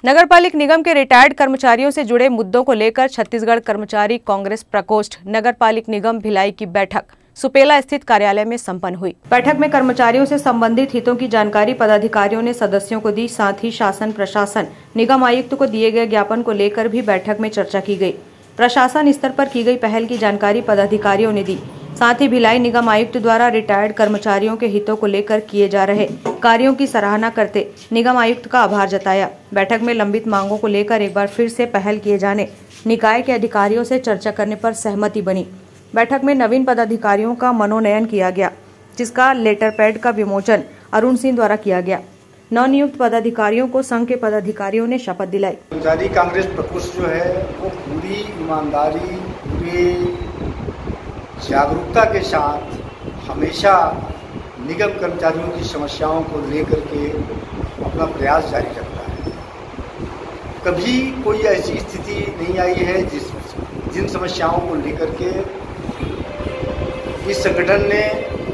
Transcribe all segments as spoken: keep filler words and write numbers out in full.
नगरपालिक निगम के रिटायर्ड कर्मचारियों से जुड़े मुद्दों को लेकर छत्तीसगढ़ कर्मचारी कांग्रेस प्रकोष्ठ नगरपालिक निगम भिलाई की बैठक सुपेला स्थित कार्यालय में संपन्न हुई। बैठक में कर्मचारियों से संबंधित हितों की जानकारी पदाधिकारियों ने सदस्यों को दी। साथ ही शासन प्रशासन निगम आयुक्त को दिए गए ज्ञापन को लेकर भी बैठक में चर्चा की गई। प्रशासन स्तर पर की गई पहल की जानकारी पदाधिकारियों ने दी। साथ ही भिलाई निगम आयुक्त द्वारा रिटायर्ड कर्मचारियों के हितों को लेकर किए जा रहे कार्यों की सराहना करते निगम आयुक्त का आभार जताया। बैठक में लंबित मांगों को लेकर एक बार फिर से पहल किए जाने निकाय के अधिकारियों से चर्चा करने पर सहमति बनी। बैठक में नवीन पदाधिकारियों का मनोनयन किया गया, जिसका लेटर पैड का विमोचन अरुण सिंह द्वारा किया गया। नवनियुक्त पदाधिकारियों को संघ के पदाधिकारियों ने शपथ दिलाई। कर्मचारी कांग्रेस प्रकोष्ठ जो है वो पूरी ईमानदारी, पूरी जागरूकता के साथ हमेशा निगम कर्मचारियों की समस्याओं को लेकर के अपना प्रयास जारी करता है। कभी कोई ऐसी स्थिति नहीं आई है जिस जिन समस्याओं को लेकर के इस संगठन ने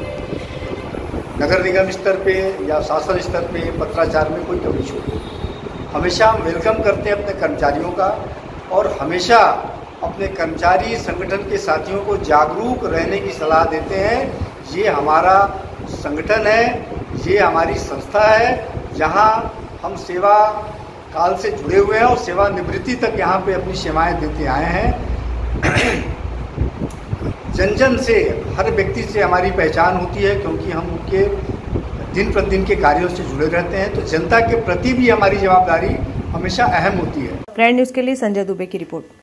नगर निगम स्तर पे या शासन स्तर पे पत्राचार में कोई कमी छोड़ी। हमेशा हम वेलकम करते हैं अपने कर्मचारियों का और हमेशा अपने कर्मचारी संगठन के साथियों को जागरूक रहने की सलाह देते हैं। ये हमारा संगठन है, ये हमारी संस्था है, जहां हम सेवा काल से जुड़े हुए हैं और सेवा निवृत्ति तक यहाँ पे अपनी सेवाएं देते आए हैं। जन जन से, हर व्यक्ति से हमारी पहचान होती है, क्योंकि हम उनके दिन प्रतिदिन के कार्यों से जुड़े रहते हैं। तो जनता के प्रति भी हमारी जवाबदारी हमेशा अहम होती है। ग्रैंड न्यूज़ के लिए संजय दुबे की रिपोर्ट।